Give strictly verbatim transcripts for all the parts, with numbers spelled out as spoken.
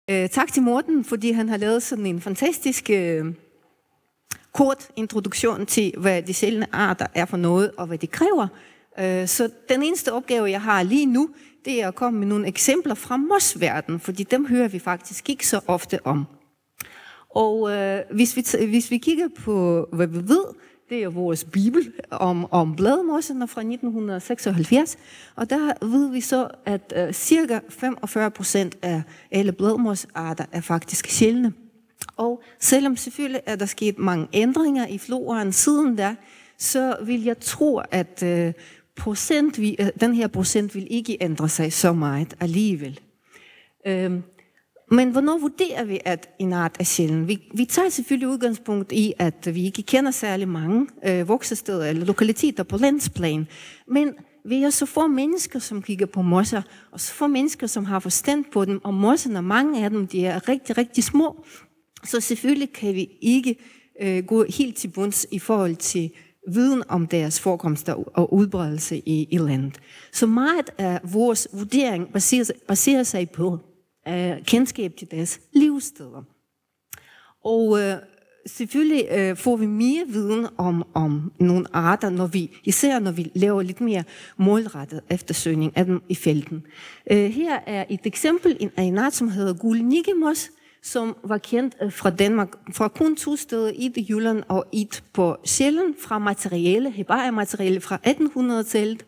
Øh, tak til Morten, fordi han har lavet sådan en fantastisk øh, kort introduktion til, hvad de sjældne arter er for noget, og hvad de kræver. Øh, så den eneste opgave, jeg har lige nu, det er at komme med nogle eksempler fra mosverdenen, fordi dem hører vi faktisk ikke så ofte om. Og øh, hvis, vi hvis vi kigger på, hvad vi ved, det er vores bibel om, om bladmosserne fra nitten seksoghalvfjerds, og der ved vi så, at øh, cirka femogfyrre procent af alle bladmosarter er faktisk sjældne. Og selvom selvfølgelig er der sket mange ændringer i floraen siden da, så vil jeg tro, at øh, procent, den her procent vil ikke ændre sig så meget alligevel. Øh, Men hvornår vurderer vi, at en art er sjælden? Vi, vi tager selvfølgelig udgangspunkt i, at vi ikke kender særlig mange øh, voksesteder eller lokaliteter på landsplan. Men vi er så få mennesker, som kigger på mosser, og så få mennesker, som har forstand på dem. Og mosserne, mange af dem, de er rigtig, rigtig små. Så selvfølgelig kan vi ikke øh, gå helt til bunds i forhold til viden om deres forekomster og udbredelse i, i landet. Så meget af vores vurdering baserer, baserer sig på kendskab til deres livssteder. Og øh, selvfølgelig øh, får vi mere viden om, om nogle arter, når vi, især når vi laver lidt mere målrettet eftersøgning af dem i felten. Øh, her er et eksempel af en art, som hedder gul nikkemos, som var kendt fra Danmark, fra kun to steder, et i Jylland og et på Sjælland, fra materiale, herbariemateriale fra attenhundredetallet.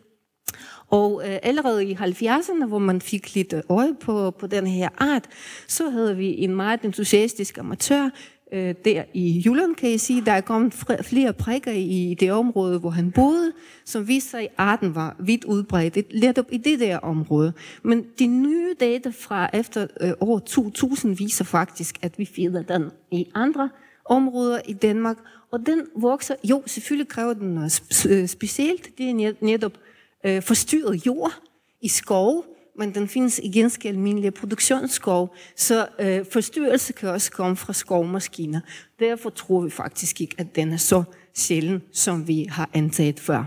Og øh, allerede i halvfjerdserne, hvor man fik lidt øje på, på den her art, så havde vi en meget entusiastisk amatør øh, der i Jylland, kan jeg sige. Der er kommet flere prikker i det område, hvor han boede, som viste sig, at arten var vidt udbredt, netop i det der område. Men de nye data fra efter øh, år to tusind viser faktisk, at vi finder den i andre områder i Danmark. Og den vokser, jo, selvfølgelig kræver den noget specielt. Det er netop Øh, forstyrret jord i skov, men den findes i ganske almindelige produktionsskov, så øh, forstyrrelse kan også komme fra skovmaskiner. Derfor tror vi faktisk ikke, at den er så sjælden, som vi har antaget før.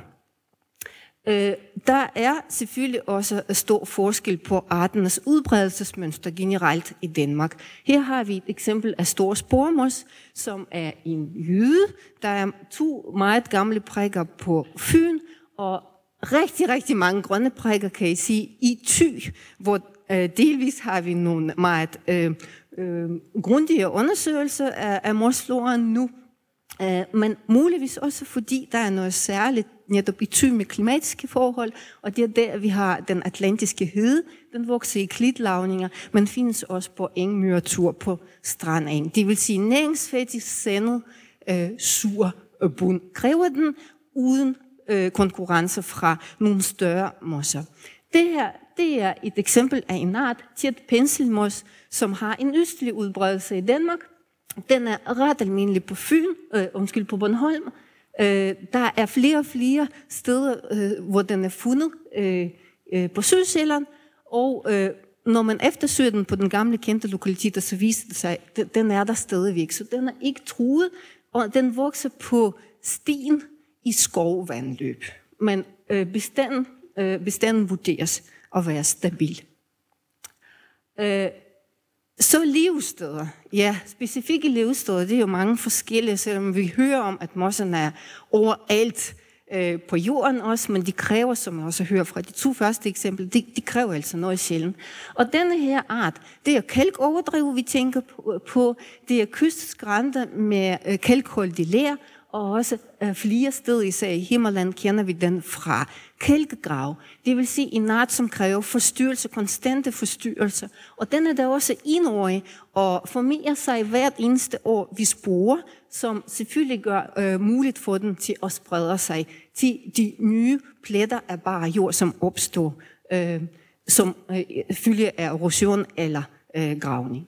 Øh, der er selvfølgelig også stor forskel på arternes udbredelsesmønster generelt i Danmark. Her har vi et eksempel af stor spormos, som er en jyde. Der er to meget gamle prikker på Fyn, og rigtig, rigtig mange grønne prikker, kan I sige, i Thy, hvor øh, delvis har vi nogle meget øh, øh, grundige undersøgelser af, af mosfloraen nu, øh, men muligvis også fordi der er noget særligt netop i Thy med klimatiske forhold, og det er der, vi har den atlantiske hede, den vokser i klitlavninger, men findes også på engmyretur på strandagen. Det vil sige næringsfattig, sandet, øh, sur bund kræver den, uden konkurrence fra nogle større mosser. Det her, det er et eksempel af en art, tæt penselmos, som har en østlig udbredelse i Danmark. Den er ret almindelig på Fyn, øh, undskyld, på Bornholm. Øh, der er flere og flere steder, øh, hvor den er fundet øh, øh, på Sydsjælland, og øh, når man eftersøger den på den gamle kendte lokaliteter, så viser det sig, at den er der stadigvæk. Så den er ikke truet, og den vokser på stien i skovvandløb. Men øh, bestanden, øh, bestanden vurderes at være stabil. Øh, så levesteder. Ja, specifikke levesteder, det er jo mange forskellige, selvom vi hører om, at mosserne er overalt øh, på jorden også, men de kræver, som jeg også hører fra de to første eksempler, de, de kræver altså noget sjældent. Og denne her art, det er kalkoverdrev, vi tænker på, på det er kystskrænter med øh, kalkholdig ler, og også øh, flere steder, især i Himmerland, kender vi den fra kalkegrav. Det vil sige en art, som kræver forstyrrelse, konstante forstyrrelser. Og den er der også enårig, og formerer sig hvert eneste år ved sporer, som selvfølgelig gør øh, muligt for den til at sprede sig til de nye pletter af bare jord, som opstår, øh, som øh, følge af erosion eller øh, gravning.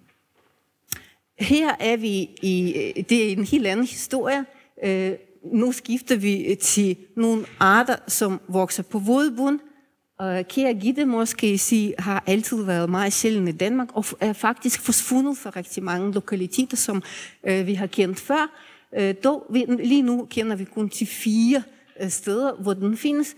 Her er vi i, det er en helt anden historie. Øh, nu skifter vi til nogle arter, som vokser på vådbund. Og kære Gitte, måske I sige, har altid været meget sjældent i Danmark, og er faktisk forsvundet fra rigtig mange lokaliteter, som øh, vi har kendt før. Øh, dog, vi, lige nu kender vi kun til fire øh, steder, hvor den findes.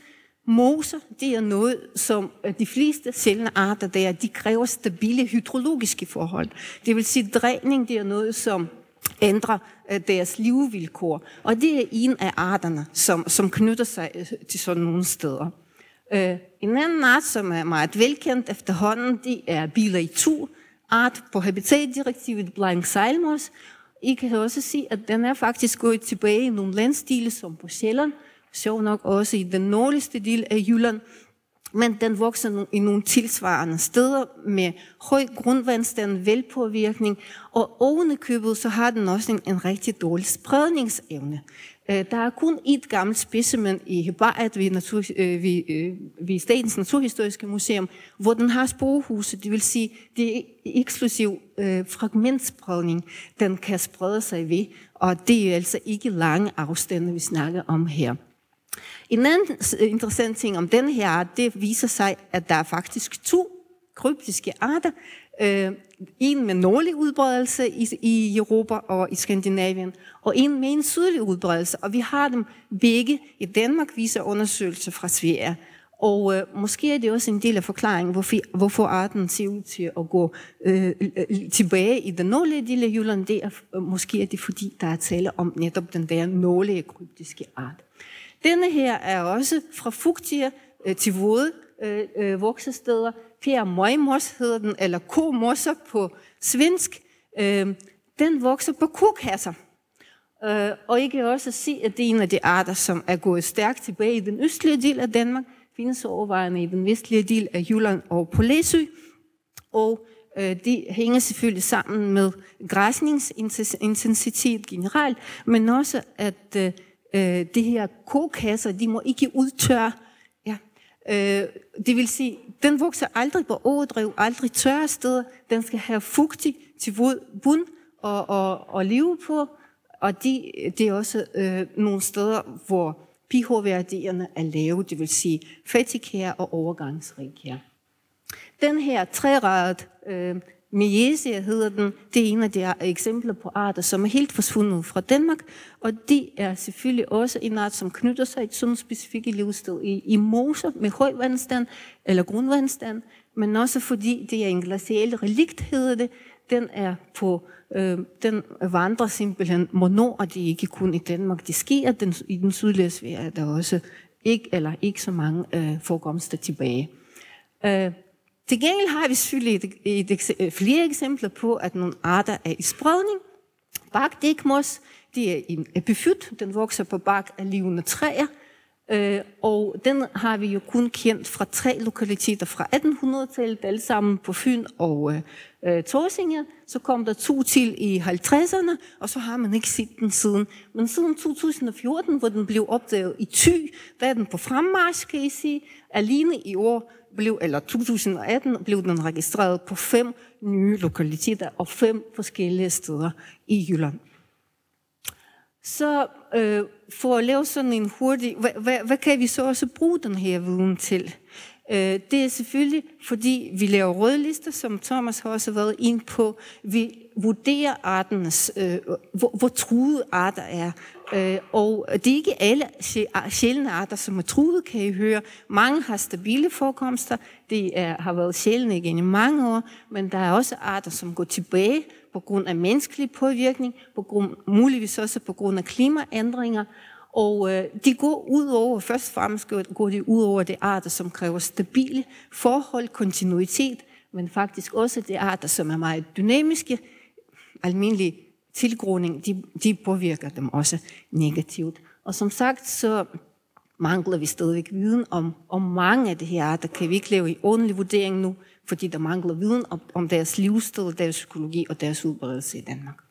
Moser, det er noget, som de fleste sjældne arter der, de kræver stabile hydrologiske forhold. Det vil sige, dræning, det er noget, som ændrer deres livsvilkår. Og det er en af arterne, som, som knytter sig til sådan nogle steder. Uh, en anden art, som er meget velkendt efterhånden, det er biler i to art på habitatdirektivet blank sejlmos. I kan også sige, at den er faktisk gået tilbage i nogle landstile, som på Sjælland, sjovt nok også i den nordligste del af Jylland, men den vokser i nogle tilsvarende steder med høj grundvandstand, velpåvirkning, og oven i købet, så har den også en, en rigtig dårlig spredningsevne. Der er kun et gammelt specimen i Hebariet ved, natur, øh, ved, øh, ved Statens Naturhistoriske Museum, hvor den har sporehuse, det vil sige, det er eksklusiv øh, fragmentspredning, den kan sprede sig ved, og det er altså ikke lange afstande, vi snakker om her. En anden interessant ting om den her art, det viser sig, at der er faktisk to kryptiske arter. Øh, en med nordlig udbredelse i, i Europa og i Skandinavien, og en med en sydlig udbredelse. Og vi har dem begge i Danmark, viser undersøgelser fra Sverige. Og øh, måske er det også en del af forklaringen, hvorfor, hvorfor arten ser ud til at gå øh, tilbage i den nordlige del af Jylland. Det er, øh, måske er det fordi, der er tale om netop den der nordlige kryptiske art. Denne her er også fra fugtige øh, til våde øh, øh, voksesteder. Per møgmos hedder den, eller komosser på svensk. Øh, den vokser på kokasser. Øh, og I kan også se, at det er en af de arter, som er gået stærkt tilbage i den østlige del af Danmark. Findes overvejende i den vestlige del af Jylland og på Læsø. Og øh, det hænger selvfølgelig sammen med græsningsintensitet generelt, men også at øh, Øh, det her kokasser, de må ikke udtørre. Ja. Øh, det vil sige, den vokser aldrig på overdrev, aldrig tørre steder. Den skal have fugtig til våd bund og, og, og leve på. Og de, det er også øh, nogle steder, hvor pH-værdierne er lave, det vil sige fattigkær og overgangsrigkær. Den her træradet øh, Miesia hedder den. Det er en af de eksempler på arter, som er helt forsvundet fra Danmark, og det er selvfølgelig også en art, som knytter sig til sådan specifikke levested i, i moser med høj vandstand eller grundvandstand, men også fordi det er en glacial relikt, hedder det. Den er på, øh, den vandrer simpelthen mod nord, og det er ikke kun i Danmark. Det sker den, i den sydlige Sverige, er der også ikke eller ikke så mange øh, forekomster tilbage. Øh, Til gengæld har vi selvfølgelig et, et, et, flere eksempler på, at nogle arter er i spredning. Barkdækmos, det er en epifyt, den vokser på bark af levende træer, øh, og den har vi jo kun kendt fra tre lokaliteter fra attenhundredetallet, alle sammen på Fyn og øh, Tåsinge. Så kom der to til i halvtredserne, og så har man ikke set den siden. Men siden to tusind og fjorten, hvor den blev opdaget i Thy, der er den på fremmarch, kan I sige, alene i år, blev, eller to tusind og atten blev den registreret på fem nye lokaliteter og fem forskellige steder i Jylland. Så øh, for at lave sådan en hurtig, hvad, hvad, hvad kan vi så også bruge den her viden til? Øh, det er selvfølgelig, fordi vi laver rødlister, som Thomas har også været ind på. Vi vurderer arternes, øh, hvor, hvor truede arter er. Øh, og det er ikke alle sjældne arter, som er truede, kan I høre. Mange har stabile forekomster. Det er, har været sjældne igen i mange år, men der er også arter, som går tilbage på grund af menneskelig påvirkning, på grund, muligvis også på grund af klimaændringer. Og øh, de går ud over, først og fremmest går de ud over de arter, som kræver stabile forhold, kontinuitet, men faktisk også de arter, som er meget dynamiske, almindelige tilgroning, de, de påvirker dem også negativt. Og som sagt, så mangler vi stadigvæk viden om, om mange af de her arter. Kan vi ikke lave en ordentlig vurdering nu, fordi der mangler viden om, om deres livsstil, deres psykologi og deres udbredelse i Danmark.